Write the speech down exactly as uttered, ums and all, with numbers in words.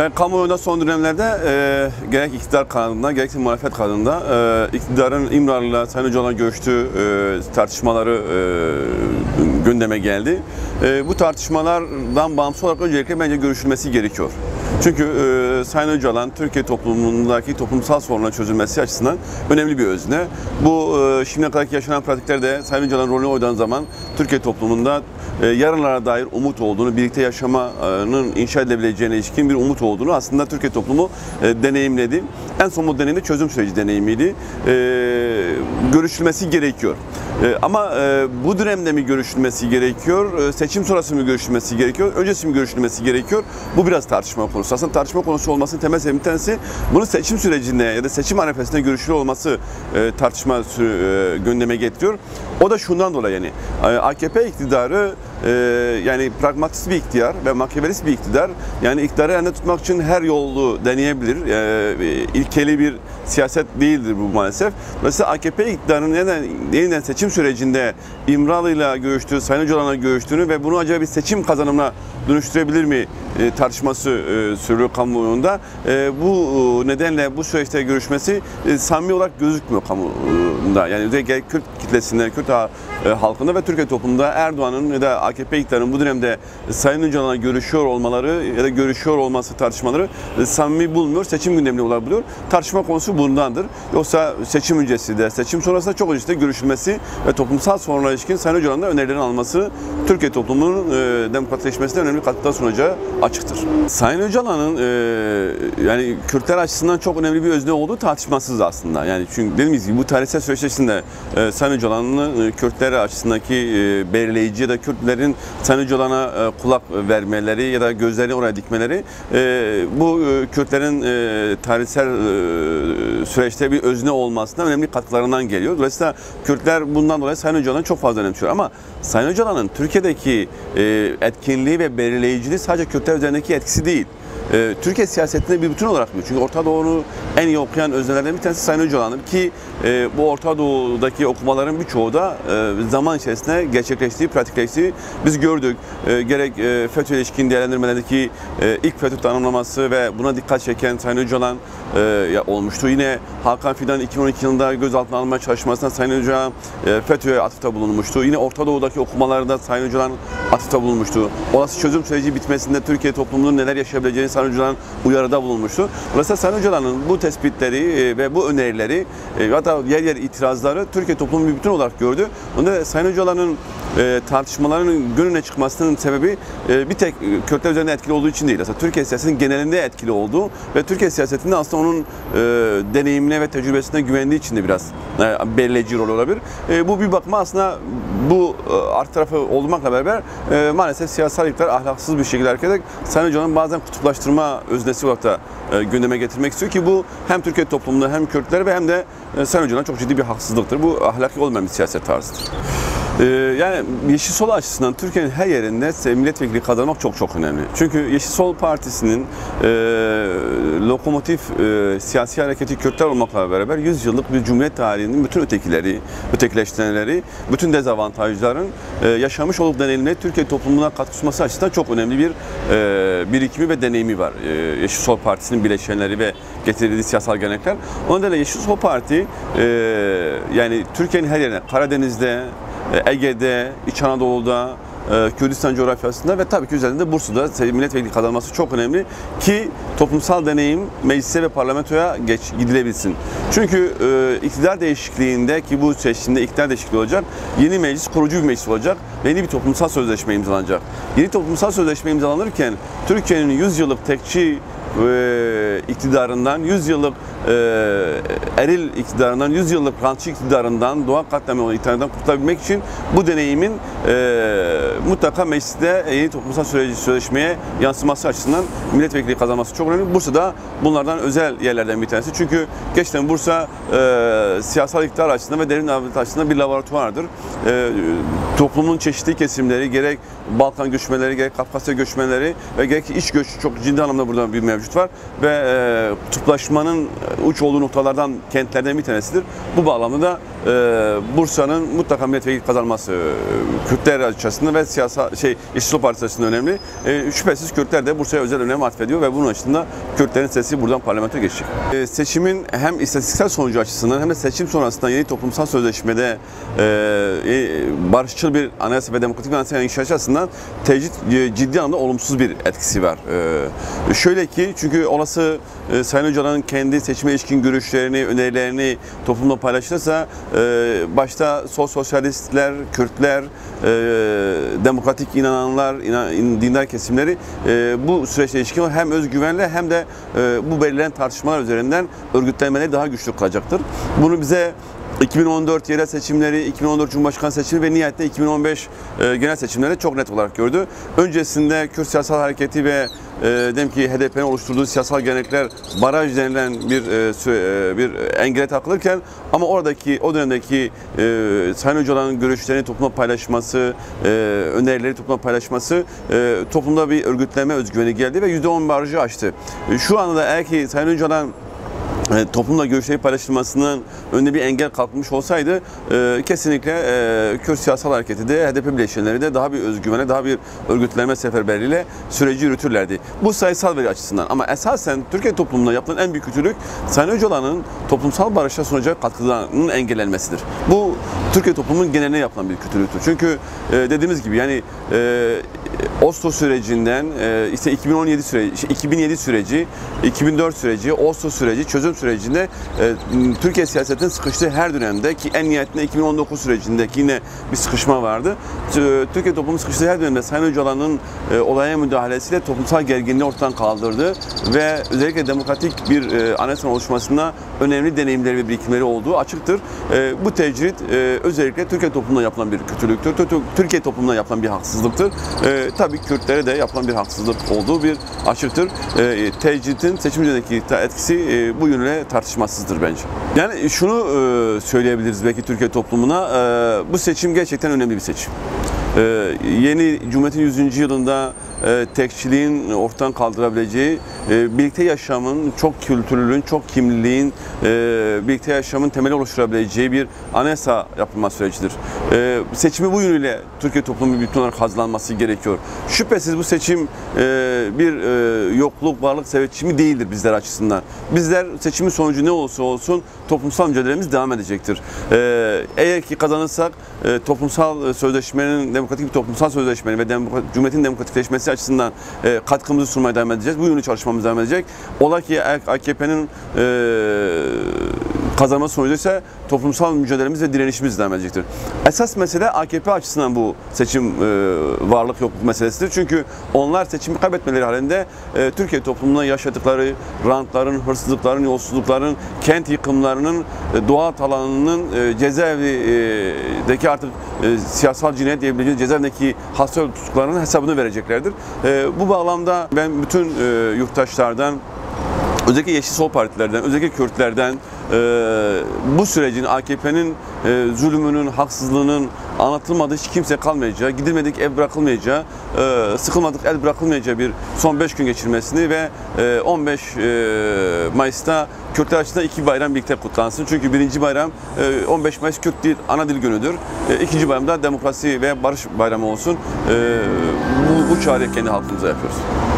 Ve kamuoyunda son dönemlerde e, gerek iktidar kanadında gerekse muhalefet kanadında e, iktidarın İmralı'yla Sayın Öcalan'la görüştüğü e, tartışmaları e, gündeme geldi. E, bu tartışmalardan bağımsız olarak öncelikle bence görüşülmesi gerekiyor. Çünkü e, Sayın Öcalan Türkiye toplumundaki toplumsal sorunların çözülmesi açısından önemli bir özne. Bu e, şimdiye kadar yaşanan pratiklerde Sayın Öcalan rolünü oynadığı zaman Türkiye toplumunda e, yarınlara dair umut olduğunu, birlikte yaşamanın inşa edilebileceğine ilişkin bir umut olduğunu aslında Türkiye toplumu e, deneyimledi. En son bu deneyimde çözüm süreci deneyimiydi. E, görüşülmesi gerekiyor. E, ama e, bu dönemde mi görüşülmesi gerekiyor, e, seçim sonrası mı görüşülmesi gerekiyor, öncesi mi görüşülmesi gerekiyor? Bu biraz tartışma konusu. Aslında tartışma konusu olmasının temel sebebi bir tanesi bunun seçim sürecinde ya da seçim arifesinde görüşülü olması e, tartışma e, gündeme getiriyor. O da şundan dolayı yani A K P iktidarı e, yani pragmatist bir iktidar ve makyavelist bir iktidar. Yani iktidarı elinde tutmak için her yolu deneyebilir. E, ilkeli bir siyaset değildir bu maalesef. Dolayısıyla A K P iktidarının yeniden, yeniden seçim sürecinde İmralı'yla görüştüğü, Sayın Öcalan'la görüştüğünü ve bunu acaba bir seçim kazanımına dönüştürebilir mi e, tartışması e, sürüyor kamuoyunda. E, bu nedenle bu süreçte görüşmesi e, samimi olarak gözükmüyor kamuoyunda. Yani özellikle Kürt kitlesinde, Kürt e, halkında ve Türkiye toplumunda Erdoğan'ın ya da A K P iktidarının bu dönemde Sayın Öcalan'la görüşüyor olmaları ya da görüşüyor olması tartışmaları e, samimi bulmuyor, seçim gündeminde olarak buluyor. Tartışma konusu bundandır. Yoksa seçim öncesi de, seçim sonrasında çok öncesinde görüşülmesi ve toplumsal sorunlara ilişkin Sayın Öcalan'ın önerilerini alması Türkiye toplumunun e, demokratikleşmesine önemli katkıda sunacağı açıktır. Sayın Öcalan'ın e, yani Kürtler açısından çok önemli bir özne olduğu tartışmasız aslında. Yani çünkü dediğimiz gibi bu tarihsel süreç içerisinde e, Sayın Öcalan'ın e, Kürtler açısındaki e, belirleyici ya da Kürtlerin Sayın Öcalan'a e, kulak vermeleri ya da gözlerini oraya dikmeleri e, bu e, Kürtlerin e, tarihsel e, süreçte bir özne olmasına önemli katkılarından geliyor. Dolayısıyla Kürtler bundan dolayı Sayın Öcalan'ı çok fazla önemsiyor. Ama Sayın Öcalan'ın Türkiye'deki e, etkinliği ve belirleyiciliği sadece Kürtler üzerindeki etkisi değil. Ee, Türkiye siyasetinde bir bütün olarak biliyor. Çünkü Orta Doğu'nu en iyi okuyan öznelerden bir tanesi Sayın Öcalan'dır ki e, bu Orta Doğu'daki okumaların birçoğu da e, zaman içerisinde gerçekleştiği, pratikleştiği biz gördük. E, gerek e, FETÖ ilişkin değerlendirmelerdeki e, ilk FETÖ tanımlaması ve buna dikkat çeken Sayın Öcalan e, olmuştu. Yine Hakan Fidan'ın iki bin on iki yılında gözaltına alınmaya çalışmasında Sayın Öcalan e, FETÖ'ye atıfta bulunmuştu. Yine Orta Doğu'daki okumalarda Sayın Öcalan atıfta bulunmuştu. Olası çözüm süreci bitmesinde Türkiye toplumunun neler yaşayabileceğini Sayın Öcalan uyarıda bulunmuştu. Dolayısıyla Sayın Öcalan'ın bu tespitleri ve bu önerileri hatta yer yer itirazları Türkiye toplumu bir bütün olarak gördü. Onda Sayın Öcalan'ın e, tartışmalarının gününe çıkmasının sebebi e, bir tek Kürtler üzerinde etkili olduğu için değil. Aslında Türkiye siyasetinin genelinde etkili olduğu ve Türkiye siyasetinde aslında onun e, deneyimine ve tecrübesine güvendiği için de biraz e, belirleyici rol olabilir. E, bu bir bakıma aslında bu e, artı tarafı olmakla beraber e, maalesef siyasal iktidar ahlaksız bir şekilde hareket ederek Sayın Öcalan'ın bazen kutuplaştırma öznesi olarak da e, gündeme getirmek istiyor ki bu hem Türkiye toplumunda hem Kürtler ve hem de e, Sayın Öcalan çok ciddi bir haksızlıktır. Bu ahlaki olmayan bir siyaset tarzıdır. Ee, yani Yeşil Sol açısından Türkiye'nin her yerinde milletvekili kazanmak çok çok önemli. Çünkü Yeşil Sol Partisi'nin e, lokomotif e, siyasi hareketi Kürtler olmakla beraber yüz yıllık bir Cumhuriyet tarihinin bütün ötekileri, ötekileştirenleri, bütün dezavantajların e, yaşamış olup deneyimleri Türkiye toplumuna katkı sunması açısından çok önemli bir e, birikimi ve deneyimi var. E, Yeşil Sol Partisi'nin bileşenleri ve getirdiği siyasal gelenekler. O nedenle Yeşil Sol Parti e, yani Türkiye'nin her yerine, Karadeniz'de, Ege'de, İç Anadolu'da, Kürdistan coğrafyasında ve tabii ki üzerinde Bursa'da milletvekili kazanması çok önemli ki toplumsal deneyim meclise ve parlamentoya geç gidilebilsin. Çünkü e, iktidar değişikliğinde ki bu seçimde iktidar değişikliği olacak, yeni meclis kurucu bir meclis olacak ve yeni bir toplumsal sözleşme imzalanacak. Yeni toplumsal sözleşme imzalanırken Türkiye'nin yüz yıllık tekçi e, iktidarından, yüz yıllık e, eril iktidarından, yüz yıllık rantçı iktidarından, doğa katliamı olan iktidardan kurtulabilmek için bu deneyimin e, mutlaka mecliste yeni toplumsal süreci sözleşmeye yansıması açısından milletvekili kazanması çok önemli. Bursa da bunlardan özel yerlerden bir tanesi. Çünkü gerçekten Bursa e, siyasal iktidar açısından ve derin devlet açısından bir laboratuvardır. E, toplumun çeşitli kesimleri, gerek Balkan göçmenleri, gerek Kafkasya göçmenleri ve gerek iç göç çok ciddi anlamda burada bir mevcut. mevcut var ve e, kutuplaşmanın uç olduğu noktalardan, kentlerden bir tanesidir. Bu bağlamda da e, Bursa'nın mutlaka milletvekili kazanması e, Kürtler açısından ve siyasal şey İşçi Sol Partisi açısından önemli. E, şüphesiz Kürtler de Bursa'ya özel önem atfediyor ve bunun açısından Kürtlerin sesi buradan parlamentoya geçecek. E, seçimin hem istatistiksel sonucu açısından hem de seçim sonrasında yeni toplumsal sözleşmede e, barışçıl bir anayasa ve demokratik bir anayasa inşası açısından tecrit e, ciddi anlamda olumsuz bir etkisi var. E, şöyle ki çünkü olası e, Sayın Öcalan'ın kendi seçime ilişkin görüşlerini, önerilerini toplumda paylaşırsa e, başta sol sosyalistler, Kürtler, e, demokratik inananlar, inan, dindar kesimleri e, bu süreçte ilişkin hem özgüvenle hem de e, bu belirlenen tartışmalar üzerinden örgütlenmeleri daha güçlü kılacaktır. Bunu bize iki bin on dört yerel seçimleri, iki bin on dört Cumhurbaşkanı seçimi ve nihayetinde iki bin on beş e, genel seçimleri çok net olarak gördü. Öncesinde Kürt Siyasal Hareketi ve e, dedim ki H D P'nin oluşturduğu siyasal gelenekler baraj denilen bir e, süre, e, bir engele takılırken ama oradaki o dönemdeki e, Sayın Öcalan'ın görüşlerini toplumda paylaşması, e, önerileri toplumda paylaşması e, toplumda bir örgütlenme özgüveni geldi ve yüzde on barajı aştı. E, şu anda da eğer ki Sayın Öcalan toplumla görüşleri paylaşılmasının önünde bir engel kalkmış olsaydı e, kesinlikle e, Kürt Siyasal Hareketi de H D P bileşenleri de daha bir özgüvene, daha bir örgütlenme seferberliğiyle süreci yürütürlerdi. Bu sayısal veri açısından ama esasen Türkiye toplumuna yapılan en büyük kötülük Sayın Öcalan'ın toplumsal barışa sunacağı katkılarının engellenmesidir. Bu Türkiye toplumunun geneline yapılan bir kötülüktür. Çünkü e, dediğimiz gibi yani e, Oslo sürecinden e, işte iki bin on yedi süreci, iki bin yedi süreci, iki bin dört süreci, Oslo süreci, çözüm sürecinde e, Türkiye siyasetinin sıkıştığı her dönemde ki en nihayetinde iki bin on dokuz sürecindeki yine bir sıkışma vardı. E, Türkiye toplumu sıkıştığı her dönemde Sayın Öcalan'ın e, olaya müdahalesiyle toplumsal gerginliği ortadan kaldırdı ve özellikle demokratik bir e, anayasanın oluşmasında önemli deneyimleri ve birikimleri olduğu açıktır. E, bu tecrit e, özellikle Türkiye toplumuna yapılan bir kötülüktür. Türkiye toplumuna yapılan bir haksızlıktır. E, tabii Kürtlere de yapılan bir haksızlık olduğu bir açıktır. E, tecritin seçim üzerindeki etkisi e, bu yönüyle tartışmasızdır bence. Yani şunu e, söyleyebiliriz belki Türkiye toplumuna, e, bu seçim gerçekten önemli bir seçim. E, yeni Cumhuriyet'in yüzüncü yılında e, tekçiliğin ortadan kaldırabileceği, e, birlikte yaşamın, çok kültürlülüğün, çok kimliliğin, e, birlikte yaşamın temeli oluşturabileceği bir anayasa yapılma sürecidir. E, seçimi bu yönüyle Türkiye toplumu bir bütün olarak hazırlanması gerekiyor. Şüphesiz bu seçim e, bir e, yokluk, varlık seçimi değildir bizler açısından. Bizler seçimin sonucu ne olursa olsun toplumsal mücadelemiz devam edecektir. E, eğer ki kazanırsak e, toplumsal sözleşmenin, demokratik bir toplumsal sözleşmenin ve demokrat, Cumhuriyet'in demokratikleşmesi açısından e, katkımızı sunmaya devam edeceğiz. Bu yönlü çalışmamız devam edecek. Ola ki A K P'nin e, kazanması sonucu ise toplumsal mücadelemiz ve direnişimiz devam edecektir. Esas mesele A K P açısından bu seçim e, varlık yokluk meselesidir. Çünkü onlar seçimi kaybetmeleri halinde e, Türkiye toplumuna yaşadıkları rantların, hırsızlıkların, yolsuzlukların, kent yıkımlarının, e, doğal alanının e, cezaevindeki artık e, siyasal cinayet diyebileceğimiz cezaevindeki hasta tutuklarının hesabını vereceklerdir. E, bu bağlamda ben bütün e, yurttaşlardan, özellikle Yeşil Sol Partilerden, özellikle Kürtlerden e, bu sürecin A K P'nin e, zulmünün, haksızlığının anlatılmadığı hiç kimse kalmayacağı, gidilmedik ev bırakılmayacağı, e, sıkılmadık el bırakılmayacağı bir son beş gün geçirmesini ve e, on beş Mayıs'ta Kürtler açısından iki bayram birlikte kutlansın. Çünkü birinci bayram e, on beş Mayıs Kürt dil, ana dil günüdür. E, ikinci bayramda demokrasi ve barış bayramı olsun. E, bu, bu çağrıyı kendi halkımıza yapıyoruz.